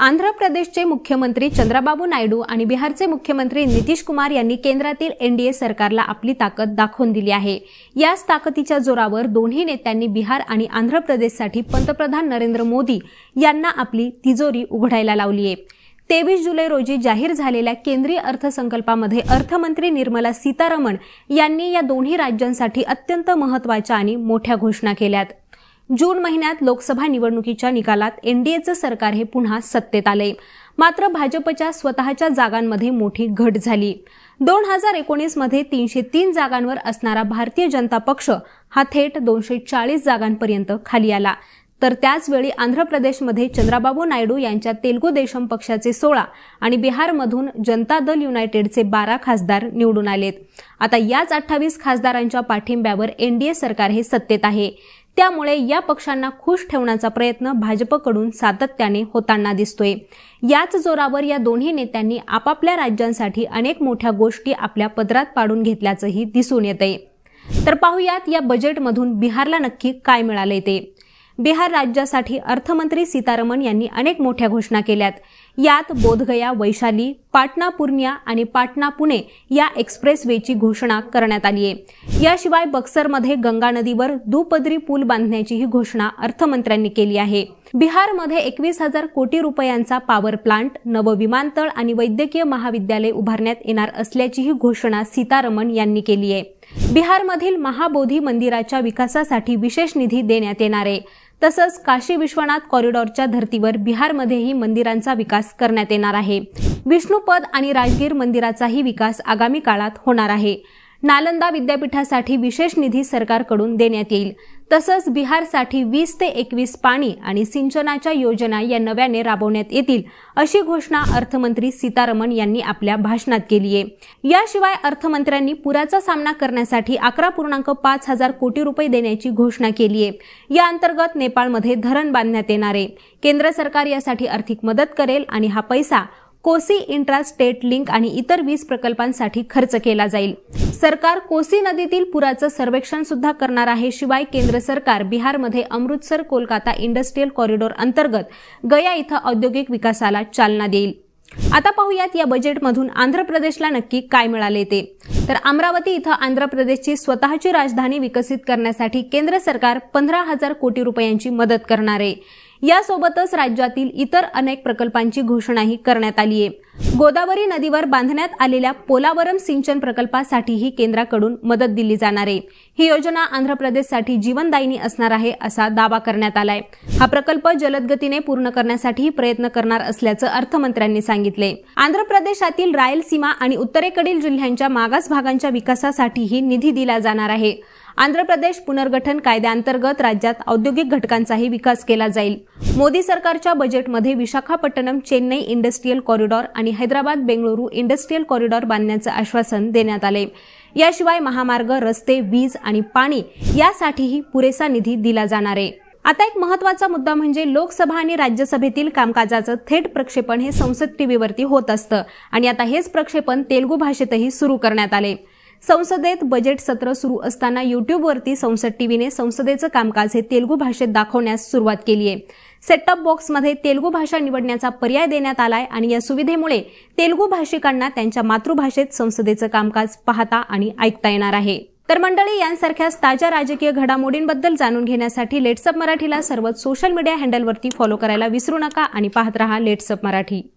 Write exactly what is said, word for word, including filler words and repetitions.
आंध्र प्रदेशचे मुख्यमंत्री चंद्रबाबू नायडू आणि बिहारचे मुख्यमंत्री नितीश कुमार यांनी केंद्रातील एनडीए सरकारला आपली ताकद दाखवून दिली आहे। याच ताकदीच्या जोरावर दोन्ही नेत्यांनी बिहार आणि आंध्र प्रदेशसाठी पंतप्रधान नरेंद्र मोदी यांना आपली तिजोरी उघडायला लावली आहे। तेवीस जुलै रोजी जाहीर झालेल्या केंद्रीय अर्थसंकल्पामध्ये अर्थमंत्री निर्मला सीतारमण यांनी या दोन्ही राज्यांसाठी अत्यंत महत्त्वाच्या आणि मोठ्या घोषणा केल्यात। जून महिन्यात लोकसभा निवडणुकीच्या निकालात एनडीएचं सरकार हे पुन्हा सत्तेत आले, मात्र भाजपच्या स्वतःच्या जागांमध्ये मोठी घट झाली। दोन हजार एकोणीस मध्ये तीनशे तीन जागांवर असणारा भारतीय जनता पक्ष हा थेट दोनशे चाळीस जागांपर्यंत खाली आला, तर त्याचवेळी आंध्र प्रदेशमध्ये चंद्रबाबू नायडू यांच्या तेलुगू देशम पक्षाचे सोळा आणि बिहारमधून जनता दल युनायटेडचे बारा खासदार निवडून आलेत। आता याच अठ्ठावीस खासदारांच्या पाठिंब्यावर एनडीए सरकार हे सत्तेत आहे, त्यामुळे या पक्षांना खुश ठेवण्याचा प्रयत्न भाजपकडून सातत्याने होताना दिसतोय। याच जोरावर या दोन्ही नेत्यांनी आपापल्या राज्यांसाठी अनेक मोठ्या गोष्टी आपल्या पदरात पाडून घेतल्याचंही दिसून येतंय। तर पाहूयात या बजेटमधून बिहारला नक्की काय मिळाले ते। बिहार राज्यासाठी अर्थमंत्री सीतारमण यांनी अनेक मोठ्या घोषणा केल्यात। यात बोधगया वैशाली, पाटणा पूर्णिया आणि पाटणा पुणे या एक्सप्रेसवेची घोषणा करण्यात आली आहे। याशिवाय बक्सरमध्ये गंगा नदीवर दुपदरी पूल बांधण्याचीही घोषणा अर्थमंत्र्यांनी केली आहे। बिहारमध्ये एकवीस हजार कोटी रुपयांचा पॉवर प्लांट, नव विमानतळ आणि वैद्यकीय महाविद्यालय उभारण्यात येणार असल्याचीही घोषणा सीतारमण यांनी केली आहे। बिहारमधील महाबोधी मंदिराच्या विकासासाठी विशेष निधी देण्यात येणार आहे। तसंच काशी विश्वनाथ कॉरिडॉरच्या धर्तीवर बिहारमध्येही मंदिरांचा विकास करण्यात येणार आहे। विष्णुपद आणि राजगीर मंदिराचाही विकास आगामी काळात होणार आहे। नालंदा विद्यापीठासाठी विशेष निधी सरकारकडून देण्यात येईल। तसंच बिहारसाठी वीस ते एकवीस पाणी आणि सिंचनाच्या योजना या नव्याने राबवण्यात येतील, अशी घोषणा अर्थमंत्री सीतारमण यांनी आपल्या भाषणात केली आहे। याशिवाय अर्थमंत्र्यांनी पुराचा सामना करण्यासाठी अकरा पूर्णांक पाच हजार कोटी रुपये देण्याची घोषणा केली आहे। या अंतर्गत नेपाळमध्ये धरण बांधण्यात येणार आहे। केंद्र सरकार यासाठी आर्थिक मदत करेल आणि हा पैसा कोसी इंट्रा स्टेट लिंक आणि इतर वीस प्रकल्पांसाठी खर्च केला जाईल। सरकार कोसी नदीतील पुराचं सर्वेक्षण सुद्धा करणार आहे। शिवाय केंद्र सरकार बिहारमध्ये अमृतसर कोलकाता इंडस्ट्रियल कॉरिडॉर अंतर्गत गया इथं औद्योगिक विकासाला चालना देईल। आता पाहूयात या बजेटमधून आंध्र प्रदेशला नक्की काय मिळाले ते। तर अमरावती इथं आंध्र प्रदेशची स्वतःची राजधानी विकसित करण्यासाठी केंद्र सरकार पंधरा हजार कोटी रुपयांची मदत करणार आहे। यासोबतच राज्यातील इतर अनेक प्रकल्पांची घोषणाही करण्यात आली आहे। गोदावरी नदीवर बांधण्यात आलेल्या पोलावरम सिंचन प्रकल्पासाठीही केंद्राकडून मदत दिली जाणार आहे। ही योजना आंध्र प्रदेशसाठी जीवनदायिनी असणार आहे, असा दावा करण्यात आलाय। हा प्रकल्प जलद गतीने पूर्ण करण्यासाठी प्रयत्न करणार असल्याचं अर्थमंत्र्यांनी सांगितले। आंध्र प्रदेशातील रायलसीमा आणि उत्तरेकडील जिल्ह्यांच्या मागास भागांच्या विकासासाठीही निधी दिला जाणार आहे। आंध्र प्रदेश पुनर्गठन कायद्याअंतर्गत राज्यात औद्योगिक घटकांचाही विकास केला जाईल। मोदी सरकारच्या बजेटमध्ये विशाखापट्टणम चेन्नई इंडस्ट्रियल कॉरिडॉर आणि हैदराबाद बेंगळुरू इंडस्ट्रियल कॉरिडॉर बांधण्याचं आश्वासन देण्यात आले। याशिवाय महामार्ग, रस्ते, वीज आणि पाणी यासाठीही पुरेसा निधी दिला जाणार आहे। आता एक महत्त्वाचा मुद्दा म्हणजे लोकसभा आणि राज्यसभेतील कामकाजाचं थेट प्रक्षेपण हे संसद टीव्हीवरती होत असतं आणि आता हेच प्रक्षेपण तेलुगू भाषेतही सुरू करण्यात आले। संसदेत बजेट सत्र सुरू असताना युट्यूबवरती संसद टीव्हीने संसदेचं कामकाज हे तेलुगू भाषेत दाखवण्यास सुरुवात केली आहे। सेटटॉप बॉक्समध्ये तेलुगू भाषा निवडण्याचा पर्याय देण्यात आलाय आणि या सुविधेमुळे तेलुगू भाषिकांना त्यांच्या मातृभाषेत संसदेचं कामकाज पाहता आणि ऐकता येणार आहे। तर मंडळी, यांसारख्याच ताज्या राजकीय घडामोडींबद्दल जाणून घेण्यासाठी लेट्सअप मराठीला सर्वच सोशल मीडिया हँडलवरती फॉलो करायला विसरू नका आणि पाहत रहा लेट्सअप मराठी।